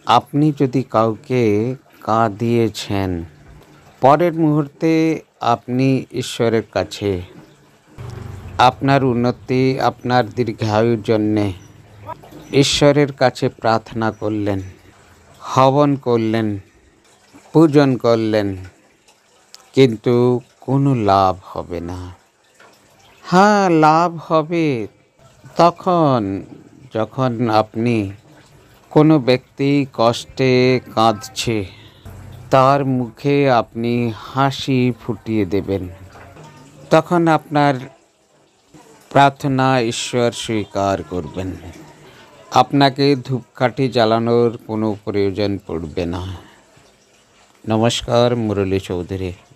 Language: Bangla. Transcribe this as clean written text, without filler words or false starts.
আপনি যদি কাউকে কাঁদিয়েছেন, পরের মুহূর্তে আপনি ঈশ্বরের কাছে আপনার উন্নতি, আপনার দীর্ঘায়ুর জন্যে ঈশ্বরের কাছে প্রার্থনা করলেন, হবন করলেন, পূজন করলেন, কিন্তু কোনো লাভ হবে না। হ্যাঁ, লাভ হবে তখন যখন আপনি কোনো ব্যক্তি কষ্টে কাঁদছে, তার মুখে আপনি হাসি ফুটিয়ে দেবেন। তখন আপনার প্রার্থনা ঈশ্বর স্বীকার করবেন। আপনাকে ধূপকাঠি জ্বালানোর কোনো প্রয়োজন পড়বে না। নমস্কার, মুরলী চৌধুরী।